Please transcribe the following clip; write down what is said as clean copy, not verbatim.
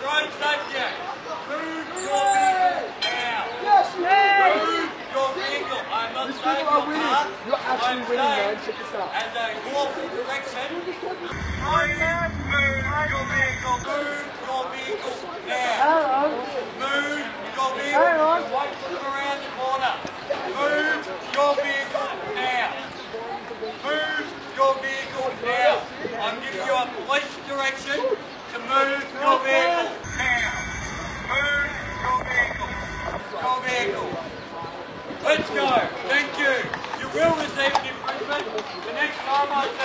road subject. Move your vehicle now. Yes, you Move your vehicle. I'm not saying you're parked. You're actually winning, man. Check this out. As a lawful direction, please move your vehicle. Move your vehicle now. Move your vehicle. Wait for them around the corner. Move your vehicle now. Move your vehicle now. I'm giving you a police direction to move your vehicle now. Move your vehicle. Your vehicle. Let's go. Thank you. You will receive an improvement the next time I